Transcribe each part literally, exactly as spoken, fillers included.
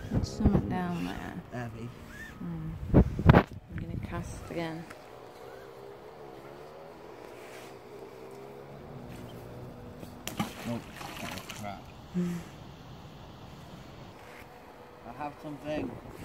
There's something down there. Heavy. Hmm. I'm going to cast again. Nope, that was crap. I have something.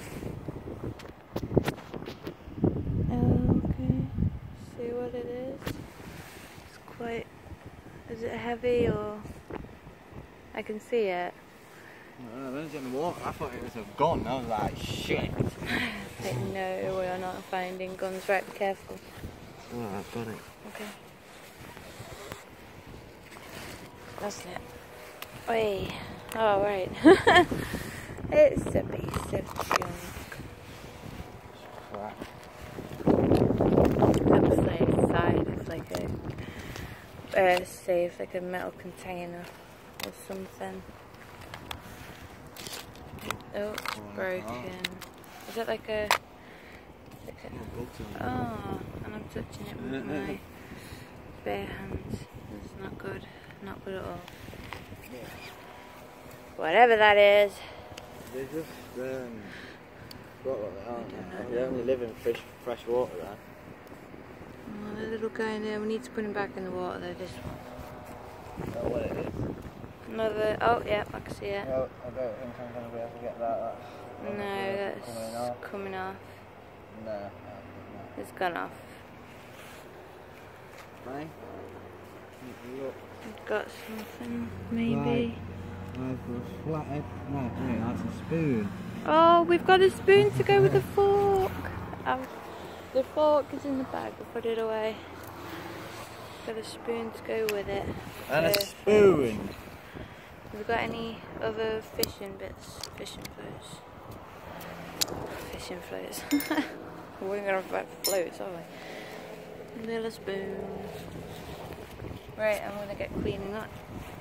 Okay. See what it is? It's quite... Is it heavy or... I can see it. No, when it's in the water, I thought it was a gun. I was like, shit. Like, no, we are not finding guns. Right, be careful. Oh, I've got it. Okay. That's it. Oi. Oh, right. It's a piece of junk. Crap. Looks like side of like a, uh, safe, like a metal container or something. Oh, it's broken. Is it like a... Like a oh, and I'm touching it with my bare hands. It's not good. Not good at all. Whatever that is. They just, um, what are they, aren't they? They only live in fish, fresh water there. Oh, the little guy in there. We need to put him back in the water though, this one. Is that what it is? Another, oh yeah, I can see it. No, I don't think I'm going to be able to get that. That's No, that's coming off. coming off. No, no, It's gone off. no. Right? Look. We've got something, maybe. I've got a flathead. No, wait, that's a spoon. Oh, we've got a spoon to go with the fork. Um, the fork is in the bag. We'll put it away. Got a spoon to go with it. And a So, spoon. have we got any other fishing bits? Fishing floats. Fishing floats. We're gonna have floats, aren't we? Little spoons. Right, I'm gonna get cleaning up.